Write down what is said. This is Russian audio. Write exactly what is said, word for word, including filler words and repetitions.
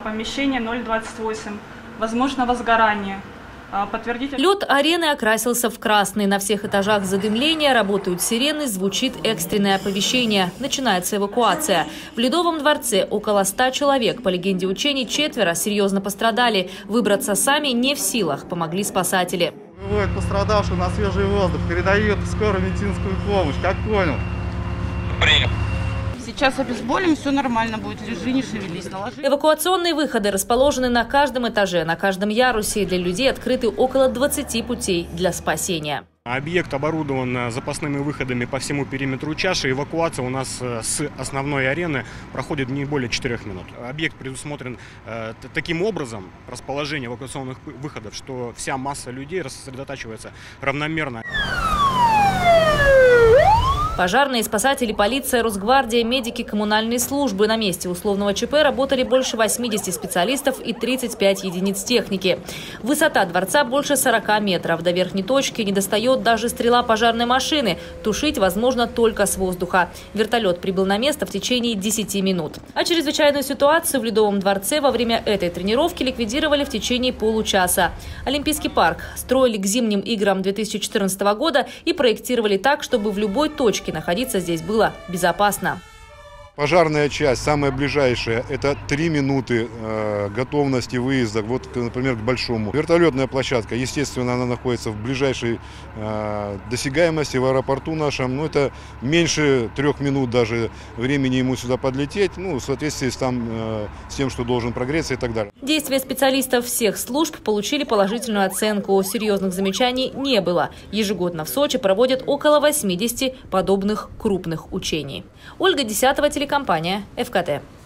Помещение ноль двадцать восемь. Возможно возгорание. Подтвердить... Лед арены окрасился в красный. На всех этажах задымления, работают сирены, звучит экстренное оповещение. Начинается эвакуация. В Ледовом дворце около ста человек. По легенде учений, четверо серьезно пострадали. Выбраться сами не в силах. Помогли спасатели. Выводят пострадавших на свежий воздух. Передают скорую медицинскую помощь. Как понял? Принято. Сейчас обезболим, все нормально будет. Лежи, не шевелись, наложи. Эвакуационные выходы расположены на каждом этаже, на каждом ярусе. Для людей открыты около двадцати путей для спасения. Объект оборудован запасными выходами по всему периметру чаши. Эвакуация у нас с основной арены проходит не более четырёх минут. Объект предусмотрен э, таким образом, расположение эвакуационных выходов, что вся масса людей рассредотачивается равномерно. Пожарные, спасатели, полиция, Росгвардия, медики, коммунальные службы. На месте условного ЧП работали больше восьмидесяти специалистов и тридцати пяти единиц техники. Высота дворца больше сорока метров. До верхней точки не достает даже стрела пожарной машины. Тушить возможно только с воздуха. Вертолет прибыл на место в течение десяти минут. А чрезвычайную ситуацию в Ледовом дворце во время этой тренировки ликвидировали в течение получаса. Олимпийский парк строили к зимним играм две тысячи четырнадцатого года и проектировали так, чтобы в любой точке находиться здесь было безопасно. Пожарная часть, самая ближайшая, это три минуты э, готовности выезда, вот, например, к Большому. Вертолетная площадка, естественно, она находится в ближайшей э, досягаемости в аэропорту нашем. Ну, это меньше трех минут даже времени ему сюда подлететь, ну, в соответствии с, там, э, с тем, что должен прогреться и так далее. Действия специалистов всех служб получили положительную оценку. Серьезных замечаний не было. Ежегодно в Сочи проводят около восьмидесяти подобных крупных учений. Ольга Десятова, телекомпания ФКТ.